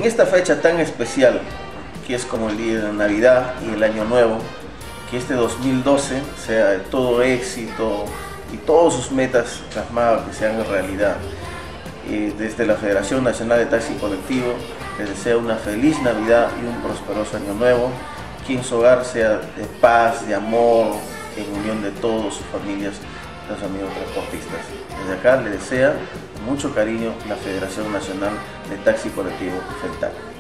esta fecha tan especial, que es como el día de Navidad y el Año Nuevo, que este 2012 sea de todo éxito y todas sus metas plasmadas que sean realidad. Desde la Federación Nacional de Taxi Colectivo les deseo una feliz Navidad y un prosperoso Año Nuevo, que en su hogar sea de paz, de amor, en unión de todos sus familias, los amigos transportistas. Desde acá les desea con mucho cariño la Federación Nacional de Taxi Colectivo, FENTAC.